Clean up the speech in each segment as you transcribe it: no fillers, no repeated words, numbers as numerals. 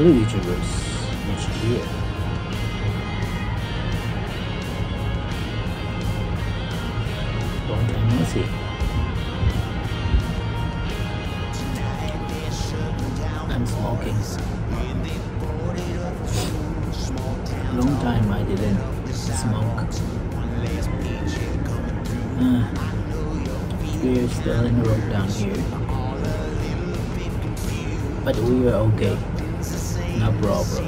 Hello YouTubers, Mitch here. Long time no see. I'm smoking. Long time I didn't smoke. We're still in the road down here, but we were okay. No problem.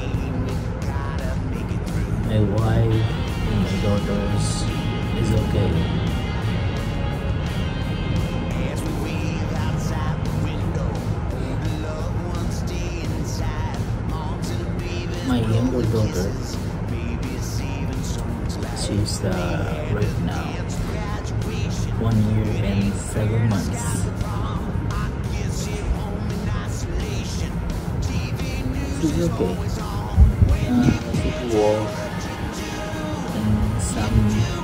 My wife and my daughters is okay. My younger daughter, she's right now 1 year and 7 months. She's okay. She can walk and some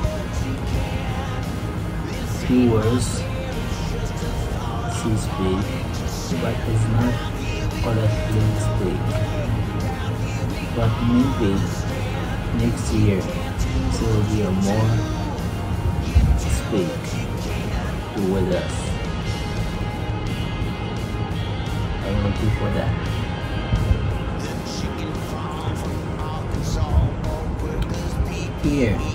few words. She speaks, but it's not correctly speak. But maybe next year she will be a more speak with us. I'm looking for that. Here,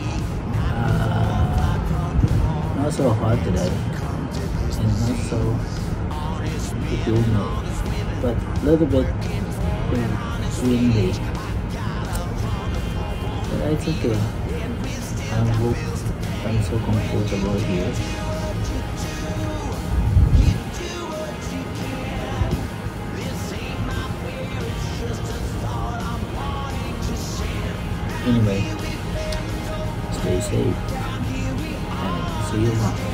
not so hot today, and not so humid, but a little bit windy. But it's okay. I'm so comfortable here. Anyway, stay safe and see you around.